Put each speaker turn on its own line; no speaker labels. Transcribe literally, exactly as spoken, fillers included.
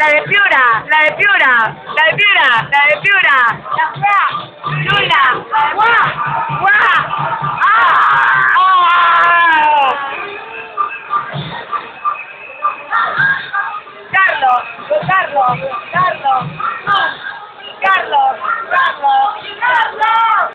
La de Piura, la de Piura, la de Piura, la de Piura. La fea, Lula, guau, guau. ¡Ah! ¡Ah! Carlos, Carlos, Carlos.